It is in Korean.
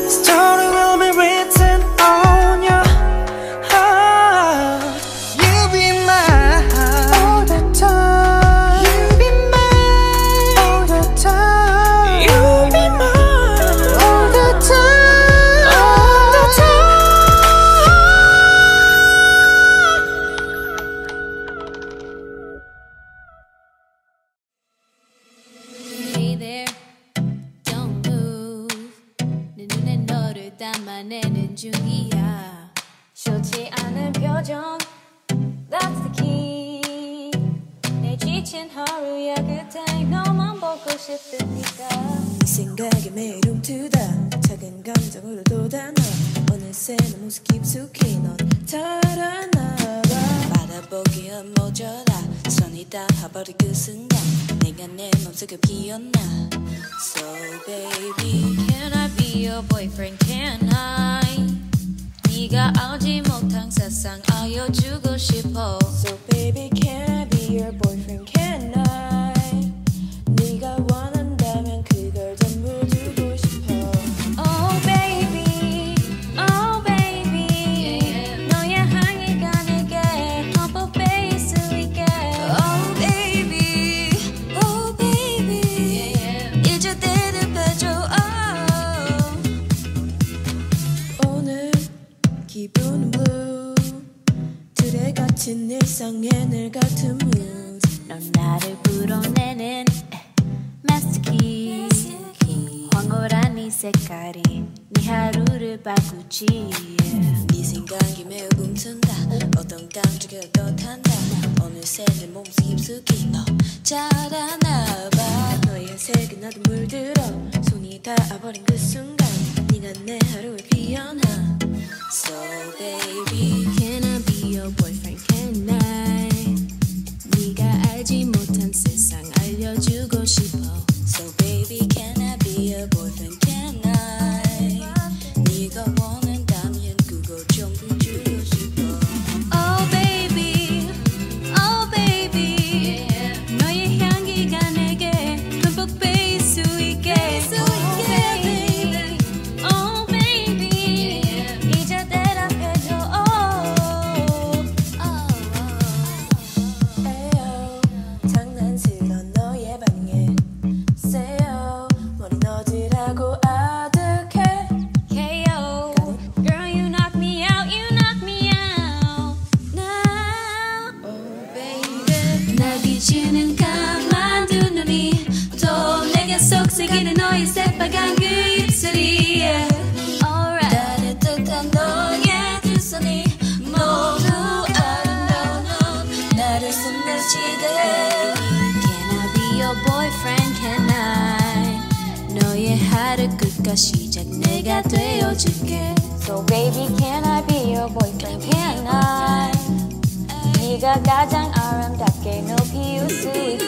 story will be written on your heart. You be mine all the time. You be mine all the time. You be mine all the time. All the time. Hey there. 담아내는 중이야. 좋지 않은 표정 That's the key. 내 지친 하루야 그때 너만 보고 싶으니까. 네 생각에 매일 움트다 작은 감정으로 돋아나 어느새 내 모습 깊숙이 넌 달아나봐. 바라보기엔 모자라 손이 닿아버린 그 순간 내가 내 맘속에 피었나. So baby Can I be your boyfriend? Can I? 네가 알지 못한 세상 알려주고 싶어. So baby can I be your boyfriend? Can I? 네가 원한다면 그걸 전부 주고 싶어. Oh baby, oh baby yeah. 너의 향기가 내게 흠뻑 빼일 수 있게. Oh baby, oh baby yeah. 이제 대답해줘. 오늘 기분은 blue 둘에 갇힌 일상에 늘 같은 mood. 넌 나를 불어내는 마스터 키. 황홀한 네 색깔이 네 하루를 바꾸지. 네 생각이 매우 꿈튼다 어떤 감정이 어떻단다 어느새 내 몸속 깊숙이 너 자라나봐. 너의 색에 나도 물들어 손이 닿아버린 그 순간 네가 내 하루에 피어나. So baby Can I be your boyfriend? Can I? 네가 알지 못한 세상 알려주고 싶어. So baby can I be your boyfriend? Can I? 네가 원한다면 그거 전부 주고 싶어. Oh baby, oh baby yeah. 너의 향기가 내게 흠뻑 빼일 수 있게. Oh baby, oh baby yeah. 이제 대답해줘. 에요 장난스러운 너의 반응에 세요 머리 넣어주라고 아득해. KO Girl you knock me out, you knock me out now. Oh baby 날 비추는 까만 두 눈이 또 내게 속삭이는 너의 새빨간 그 입술이 yeah. Alright 나를 뜻한 너의 두 손이 모두 아름다운 넌 나를 숨겨치대. Can I be your boyfriend? Can I? 너의 하루 끝과 시작 내가 되어줄게. So baby can I be your boyfriend? Can I? 네가 가장 아름답게 널 피울 수 있게.